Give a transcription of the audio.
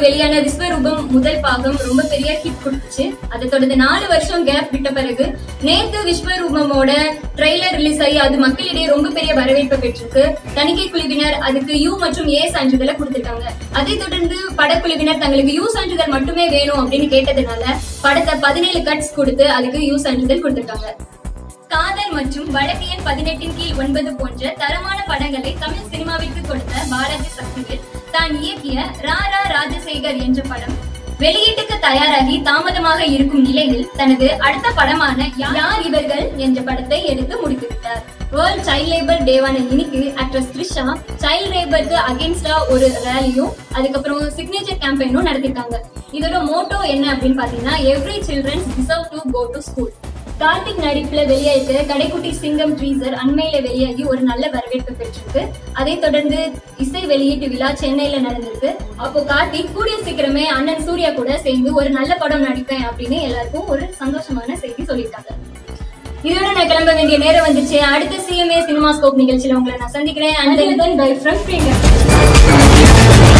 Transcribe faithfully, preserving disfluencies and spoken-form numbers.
வெளியான விஸ்வரூபம் முதல் பாகம் ரொம்ப பெரிய ஹிட் கொடுத்துச்சு. அதை தொடர்ந்து நாலு வருஷம் கேப் விட்ட பிறகு நேத்து விஸ்வரூபமோட ட்ரெய்லர் ரிலீஸ் ஆகி அது மக்களிடையே ரொம்ப பெரிய வரவேற்பை பெற்றிருக்கு. தணிக்கை குழுவினர் அதுக்கு யூ மற்றும் ஏ சான்றிதழை கொடுத்திருக்காங்க. அதை தொடர்ந்து படக்குழுவினர் தங்களுக்கு யூ சான்றிதழ் மட்டுமே வேணும் அப்படின்னு கேட்டதுனால படத்தை பதினேழு கட்ஸ் கொடுத்து அதுக்கு யூ சான்றிதழ் கொடுத்திருக்காங்க. காதல் மற்றும் வழக்கியன் பதினெட்டின் கீழ் ஒன்பது போன்ற தரமான படங்களை தமிழ் சினிமாவிற்கு கொடுத்த பாலாஜி சக்திவேல் தான் இயக்கிய ராரா ராஜசேகர் என்ற படம் வெளியீட்டுக்கு தயாராகி தாமதமாக இருக்கும் நிலையில் தனது அடுத்த படமான யார் இவர்கள் என்ற படத்தை எடுத்து முடித்துவிட்டார். வேர்ல்ட் சைல்ட் லேபர் டேவான இன்னைக்கு ஆக்ட்ரஸ் த்ரிஷா சைல்ட் லேபருக்கு அகேன்ஸ்டா ஒரு ரேலியும் அதுக்கப்புறம் சிக்னேச்சர் கேம்பெயினும் நடத்திருக்காங்க. இதோட மோட்டோ என்ன அப்படின்னு பாத்தீங்கன்னா, every children deserve to go to school. Karthik நடிப்புல வெளியாகிற கடைக்குட்டி சிங்கம் ட்ரீசர் அண்மையில வெளியாகி ஒரு நல்ல வரவேற்பு பெற்றிருக்கு. அதை தொடர்ந்து இசை வெளியீட்டு விழா சென்னையில நடந்திருக்கு. அப்போ கார்த்திக் கூடிய சீக்கிரமே அண்ணன் சூர்யா கூட சேர்ந்து ஒரு நல்ல படம் நடிப்பேன் அப்படின்னு எல்லாருக்கும் ஒரு சந்தோஷமான செய்தி சொல்லியிருக்காங்க. இதோட நான் கிளம்ப வேண்டிய நேரம் வந்துச்சு. அடுத்த சிஎம்ஏ சினிமா ஸ்கோப் நிகழ்ச்சியில உங்களை நான் சந்திக்கிறேன்.